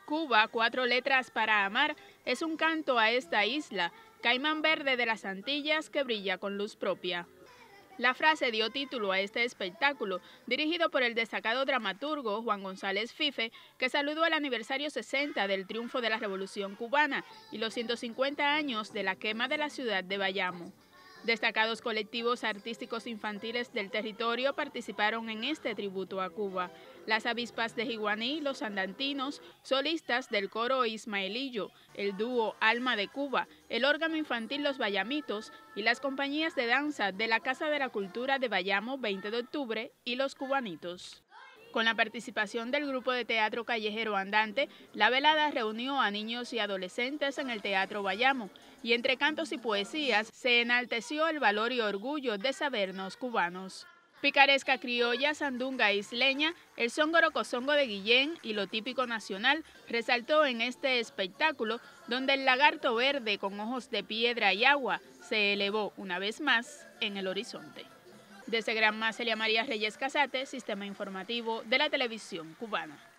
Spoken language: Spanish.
Cuba, 4 letras para amar, es un canto a esta isla, caimán verde de las Antillas que brilla con luz propia. La frase dio título a este espectáculo, dirigido por el destacado dramaturgo Juan González Fife, que saludó el aniversario 60 del triunfo de la Revolución Cubana y los 150 años de la quema de la ciudad de Bayamo. Destacados colectivos artísticos infantiles del territorio participaron en este tributo a Cuba. Las avispas de Jiguaní, los andantinos, solistas del coro Ismaelillo, el dúo Alma de Cuba, el órgano infantil Los Bayamitos y las compañías de danza de la Casa de la Cultura de Bayamo 20 de octubre y los Cubanitos. Con la participación del grupo de teatro callejero Andante, la velada reunió a niños y adolescentes en el Teatro Bayamo y entre cantos y poesías se enalteció el valor y orgullo de sabernos cubanos. Picaresca criolla, sandunga isleña, el son gorocosongo de Guillén y lo típico nacional resaltó en este espectáculo donde el lagarto verde con ojos de piedra y agua se elevó una vez más en el horizonte. Desde Granma, Celia María Reyes Casate, Sistema Informativo de la Televisión Cubana.